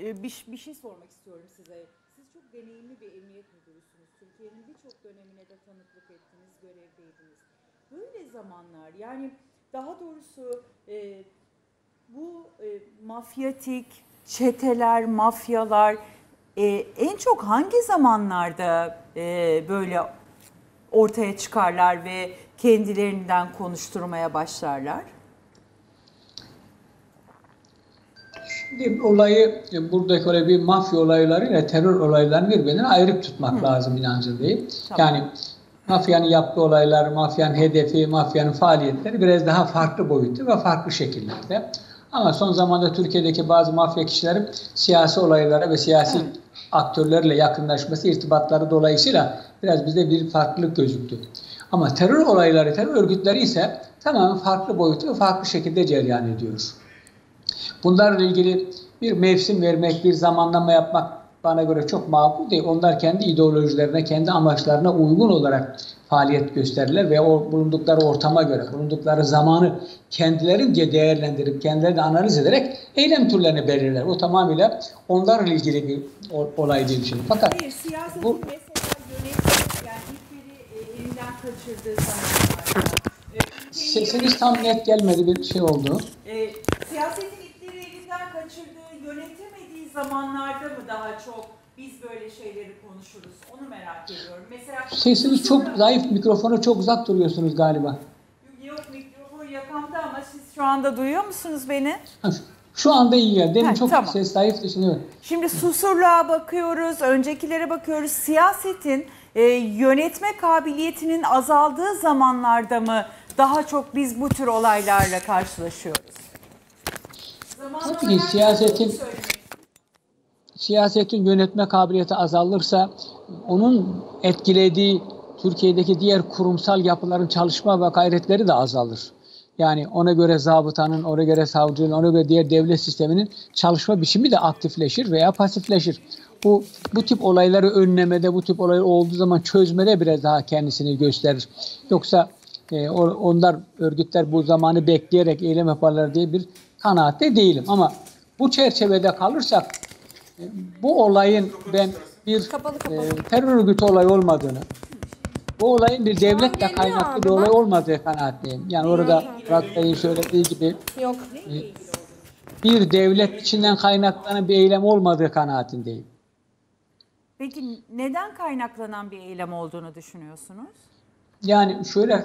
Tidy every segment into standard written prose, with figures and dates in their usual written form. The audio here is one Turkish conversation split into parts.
bir şey sormak istiyorum size. Siz çok deneyimli bir emniyet müdürüsünüz. Türkiye'nin birçok dönemine de tanıklık ettiniz, görevdeydiniz. Böyle zamanlar, yani daha doğrusu bu mafyatik çeteler, mafyalar en çok hangi zamanlarda böyle ortaya çıkarlar ve kendilerinden konuşturmaya başlarlar? Şimdi olayı buradaki öyle bir mafya olaylarıyla terör olaylarını birbirinden ayrıp tutmak lazım inancındayım. Tamam. Yani mafyanın yaptığı olaylar, mafyanın hedefi, mafyanın faaliyetleri biraz daha farklı boyutlu ve farklı şekillerde. Ama son zamanda Türkiye'deki bazı mafya kişilerin siyasi olaylara ve siyasi aktörlerle yakınlaşması, irtibatları dolayısıyla biraz bizde bir farklılık gözüktü. Ama terör olayları, terör örgütleri ise tamamen farklı boyutlu ve farklı şekilde cereyan ediyoruz. Bunlarla ilgili bir mevsim vermek, bir zamanlama yapmak bana göre çok makul değil. Onlar kendi ideolojilerine, kendi amaçlarına uygun olarak faaliyet gösterirler ve o bulundukları ortama göre, bulundukları zamanı kendilerince değerlendirip, kendilerini analiz ederek eylem türlerini belirler. O tamamıyla onlarla ilgili bir olay diye düşünüyorum. Fakat hayır, siyasetin bu, mesela yönetimi, yani ilkleri elinden kaçırdığı zamanlarda. Sesiniz tam net gelmedi, bir şey oldu. Siyasetin ilkleri elinden kaçırdığı, yönetemediği zamanlarda mı daha çok biz böyle şeyleri konuşuruz? Onu merak ediyorum. Mesela sesiniz çok zayıf, mikrofona çok uzak duruyorsunuz galiba. Yok, mikrofon yakamda ama siz şu anda duyuyor musunuz beni? Şu anda iyi geldi. Demin çok tamam. Ses zayıf düşünüyorum. Şimdi Susurluğa bakıyoruz, öncekilere bakıyoruz. Siyasetin yönetme kabiliyetinin azaldığı zamanlarda mı daha çok biz bu tür olaylarla karşılaşıyoruz? Tabii ki siyasetin yönetme kabiliyeti azalırsa onun etkilediği Türkiye'deki diğer kurumsal yapıların çalışma ve gayretleri de azalır. Yani ona göre zabıtanın, ona göre savcının, ona göre diğer devlet sisteminin çalışma biçimi de aktifleşir veya pasifleşir. Bu tip olayları önlemede, bu tip olaylar olduğu zaman çözmede biraz daha kendisini gösterir. Yoksa onlar, örgütler bu zamanı bekleyerek eylem yaparlar diye bir kanaatte değilim. Ama bu çerçevede kalırsak bu olayın ben bir terör örgütü olayı olmadığını, bu olayın bir devletle kaynaklı bir olay olmadığı kanaatteyim. Yani orada Murat Bey'in söylediği gibi bir devlet içinden kaynaklanan bir eylem olmadığı kanaatindeyim. Peki neden kaynaklanan bir eylem olduğunu düşünüyorsunuz? Yani şöyle,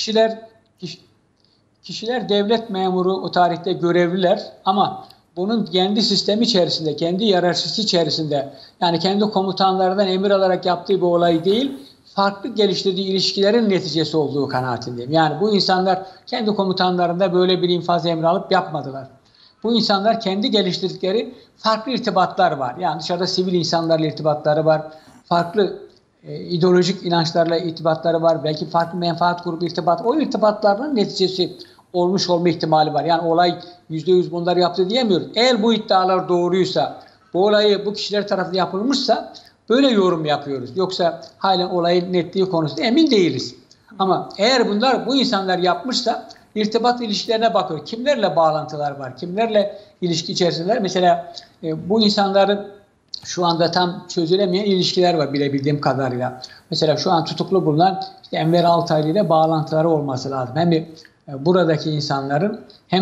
kişiler devlet memuru, o tarihte görevliler ama bunun kendi sistemi içerisinde, kendi hiyerarşisi içerisinde, yani kendi komutanlarından emir alarak yaptığı bir olay değil, farklı geliştirdiği ilişkilerin neticesi olduğu kanaatindeyim. Yani bu insanlar kendi komutanlarında böyle bir infaz emri alıp yapmadılar. Bu insanlar kendi geliştirdikleri farklı irtibatlar var. Yani dışarıda sivil insanlarla irtibatları var, farklı ideolojik inançlarla irtibatları var, belki farklı menfaat grubu irtibat. O irtibatlarının neticesi olmuş olma ihtimali var. Yani olay %100 bunları yaptı diyemiyoruz. Eğer bu iddialar doğruysa, bu olayı bu kişiler tarafından yapılmışsa böyle yorum yapıyoruz. Yoksa halen olayın netliği konusunda emin değiliz. Ama eğer bu insanlar yapmışsa irtibat ilişkilerine bakıyor. Kimlerle bağlantılar var? Kimlerle ilişki içerisindeler? Mesela bu insanların şu anda tam çözülemeyen ilişkiler var bilebildiğim kadarıyla. Mesela şu an tutuklu bulunan Enver Altaylı ile bağlantıları olması lazım. Hem buradaki insanların hem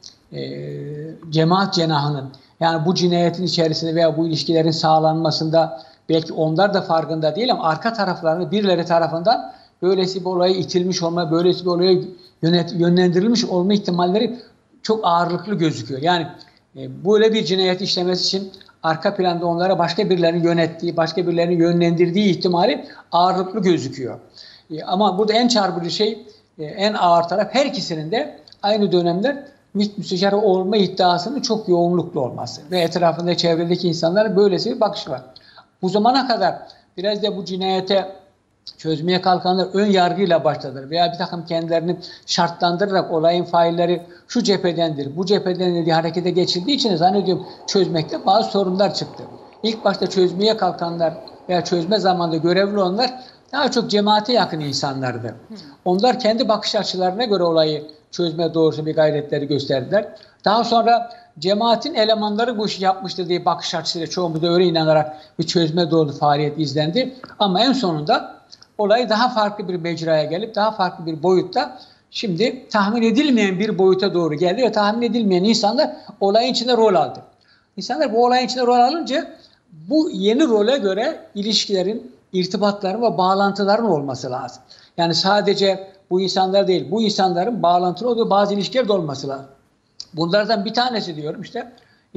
cemaat cenahının, yani bu cinayetin içerisinde veya bu ilişkilerin sağlanmasında belki onlar da farkında değil ama arka taraflarında birileri tarafından böylesi bir olaya itilmiş olma, böylesi bir olaya yönlendirilmiş olma ihtimalleri çok ağırlıklı gözüküyor. Yani böyle bir cinayet işlemesi için arka planda onlara başka birilerinin yönettiği, başka birilerinin yönlendirdiği ihtimali ağırlıklı gözüküyor. Ama burada en çarpıcı şey, en ağır taraf her ikisinin de aynı dönemler MİT müsteşarı olma iddiasının çok yoğunluklu olması ve etrafında, çevredeki insanların böylesi bir bakışı var. Bu zamana kadar biraz da bu cinayete çözmeye kalkanlar ön yargıyla başladılar veya bir takım kendilerini şartlandırarak olayın failleri şu cephedendir, bu cephedendir diye harekete geçildiği için zannediyorum çözmekte bazı sorunlar çıktı. İlk başta çözmeye kalkanlar veya çözme zamanında görevli olanlar daha çok cemaate yakın insanlardı. Onlar kendi bakış açılarına göre olayı çözme doğrusu bir gayretleri gösterdiler. Daha sonra cemaatin elemanları bu işi yapmıştır diye bakış açısıyla çoğumuz da öyle inanarak bir çözme doğru faaliyet izlendi. Ama en sonunda olay daha farklı bir mecraya gelip daha farklı bir boyutta şimdi tahmin edilmeyen bir boyuta doğru geldi ve tahmin edilmeyen insanlar olayın içinde rol aldı. İnsanlar bu olayın içinde rol alınca bu yeni role göre ilişkilerin, irtibatların ve bağlantıların olması lazım. Yani sadece bu insanlar değil, bu insanların bağlantılı olduğu bazı ilişkiler de olması lazım. Bunlardan bir tanesi diyorum işte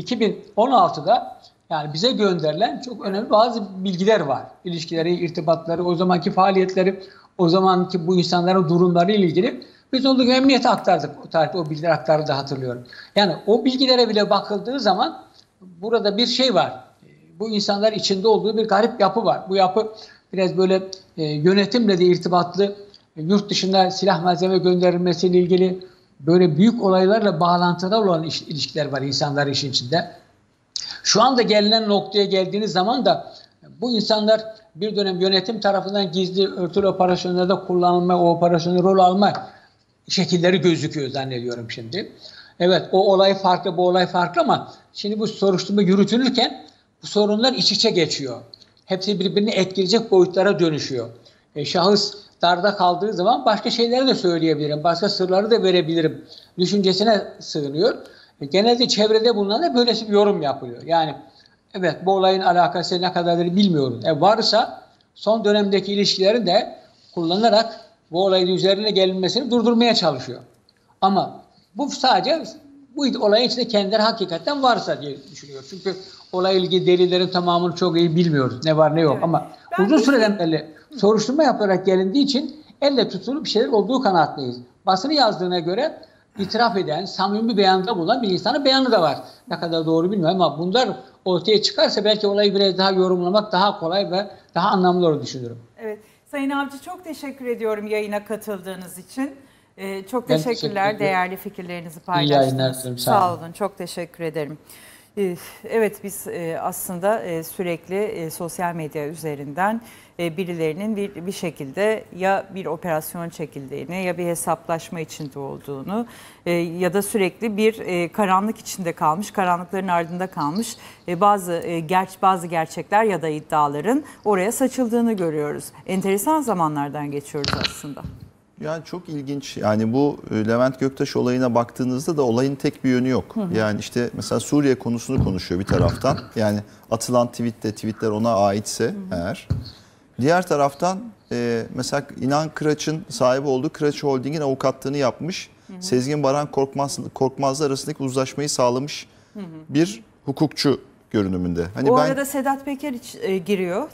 2016'da yani bize gönderilen çok önemli bazı bilgiler var. İlişkileri, irtibatları, o zamanki faaliyetleri, o zamanki bu insanların durumları ile ilgili biz onu emniyete aktardık. O tarihte o bilgileri aktardı da hatırlıyorum. Yani o bilgilere bile bakıldığı zaman burada bir şey var. Bu insanlar içinde olduğu bir garip yapı var. Bu yapı biraz böyle yönetimle de irtibatlı, yurt dışında silah malzeme gönderilmesiyle ilgili böyle büyük olaylarla bağlantıda olan ilişkiler var insanlar işin içinde. Şu anda gelinen noktaya geldiğiniz zaman da bu insanlar bir dönem yönetim tarafından gizli örtülü operasyonlarda kullanılma, o operasyonda rol alma şekilleri gözüküyor zannediyorum şimdi. Evet o olay farklı, bu olay farklı ama şimdi bu soruşturma yürütülürken bu sorunlar iç içe geçiyor. Hepsi birbirini etkileyecek boyutlara dönüşüyor. Şahıs darda kaldığı zaman başka şeyleri de söyleyebilirim, başka sırları da verebilirim düşüncesine sığınıyor. Genelde çevrede bulunan da böylesi bir yorum yapılıyor. Yani evet bu olayın alakası ne kadardır bilmiyorum. Varsa son dönemdeki ilişkilerin de kullanarak bu olayın üzerine gelinmesini durdurmaya çalışıyor. Ama bu sadece bu olayın içinde kendileri hakikaten varsa diye düşünüyor. Çünkü olayla ilgili delillerin tamamını çok iyi bilmiyoruz. Ne var ne yok. Evet. Ama uzun süreden beri soruşturma yaparak gelindiği için elle tutulur bir şeyler olduğu kanaatindeyiz. Basını yazdığına göre itiraf eden, samimi beyanda bulunan bir insanın beyanı da var. Ne kadar doğru bilmiyorum ama bunlar ortaya çıkarsa belki olayı biraz daha yorumlamak daha kolay ve daha anlamlı olur düşünüyorum. Evet. Sayın Avcı çok teşekkür ediyorum yayına katıldığınız için. Çok teşekkürler. Değerli fikirlerinizi paylaştınız. Sağ olun. Çok teşekkür ederim. Evet biz aslında sürekli sosyal medya üzerinden birilerinin bir şekilde ya bir operasyon çekildiğini ya bir hesaplaşma içinde olduğunu ya da sürekli bir karanlık içinde kalmış, karanlıkların ardında kalmış bazı gerçekler ya da iddiaların oraya saçıldığını görüyoruz. Enteresan zamanlardan geçiyoruz aslında. Yani çok ilginç. Yani bu Levent Göktaş olayına baktığınızda da olayın tek bir yönü yok. Yani işte mesela Suriye konusunu konuşuyor bir taraftan. Yani atılan tweetler ona aitse eğer. Diğer taraftan mesela İnan Kıraç'ın sahibi olduğu Kıraç Holding'in avukatlığını yapmış. Sezgin Baran Korkmaz'la arasındaki uzlaşmayı sağlamış bir hukukçu görünümünde. Hani o arada Sedat Peker giriyor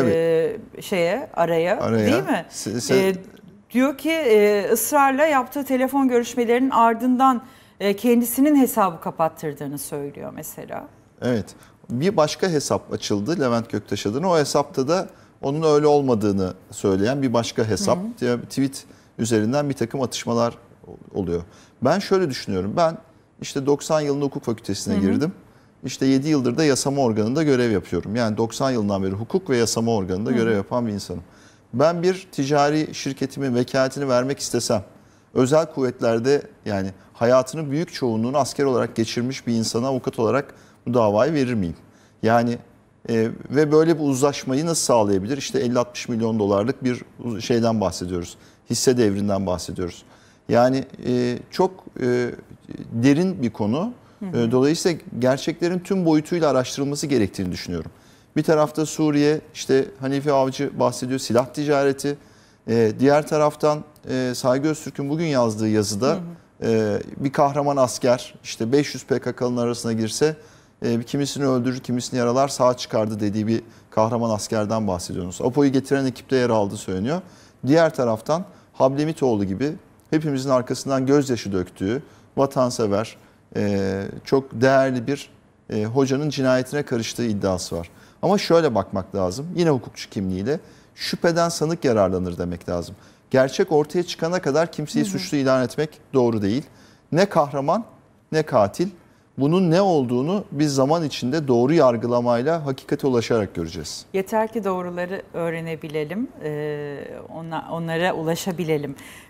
araya değil mi? Diyor ki ısrarla yaptığı telefon görüşmelerinin ardından kendisinin hesabı kapattırdığını söylüyor mesela. Evet. Bir başka hesap açıldı Levent Göktaş adına. O hesapta da onun öyle olmadığını söyleyen bir başka hesap. Tweet üzerinden bir takım atışmalar oluyor. Ben şöyle düşünüyorum. Ben işte 90 yılında hukuk fakültesine girdim. İşte 7 yıldır da yasama organında görev yapıyorum. Yani 90 yılından beri hukuk ve yasama organında görev yapan bir insanım. Ben bir ticari şirketimin vekaletini vermek istesem, özel kuvvetlerde yani hayatının büyük çoğunluğunu asker olarak geçirmiş bir insana avukat olarak bu davayı verir miyim? Yani ve böyle bir uzlaşmayı nasıl sağlayabilir? İşte 50-60 milyon dolarlık bir şeyden bahsediyoruz. Hisse devrinden bahsediyoruz. Yani çok derin bir konu. Dolayısıyla gerçeklerin tüm boyutuyla araştırılması gerektiğini düşünüyorum. Bir tarafta Suriye, işte Hanife Avcı bahsediyor, silah ticareti. Diğer taraftan Saygı Öztürk'ün bugün yazdığı yazıda bir kahraman asker işte 500 PKK'nın arasına girse kimisini öldürür, kimisini yaralar, sağ çıkardı dediği bir kahraman askerden bahsediyoruz. APO'yu getiren ekipte yer aldığı söyleniyor. Diğer taraftan Hablemitoğlu gibi hepimizin arkasından gözyaşı döktüğü, vatansever, çok değerli bir hocanın cinayetine karıştığı iddiası var. Ama şöyle bakmak lazım, yine hukukçu kimliğiyle şüpheden sanık yararlanır demek lazım. Gerçek ortaya çıkana kadar kimseyi suçlu ilan etmek doğru değil. Ne kahraman ne katil. Bunun ne olduğunu biz zaman içinde doğru yargılamayla hakikate ulaşarak göreceğiz. Yeter ki doğruları öğrenebilelim, onlara ulaşabilelim.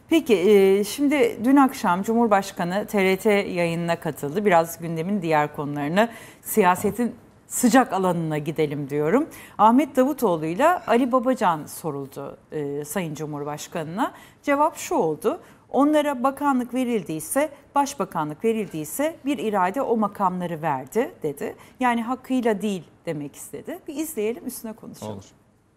Peki şimdi dün akşam Cumhurbaşkanı TRT yayınına katıldı. Biraz gündemin diğer konularını, siyasetin sıcak alanına gidelim diyorum. Ahmet Davutoğlu ile Ali Babacan soruldu Sayın Cumhurbaşkanı'na. Cevap şu oldu: onlara bakanlık verildiyse, başbakanlık verildiyse bir irade o makamları verdi dedi. Yani hakkıyla değil demek istedi. Bir izleyelim, üstüne konuşalım. Olur.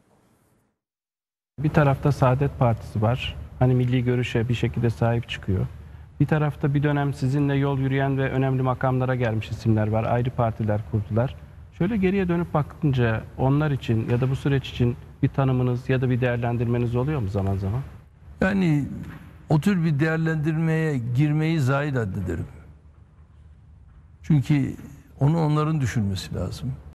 Bir tarafta Saadet Partisi var. Hani milli görüşe bir şekilde sahip çıkıyor. Bir tarafta bir dönem sizinle yol yürüyen ve önemli makamlara gelmiş isimler var. Ayrı partiler kurdular. Şöyle geriye dönüp bakınca onlar için ya da bu süreç için bir tanımınız ya da bir değerlendirmeniz oluyor mu zaman zaman? Yani o tür bir değerlendirmeye girmeyi zahid addederim. Çünkü onu onların düşünmesi lazım.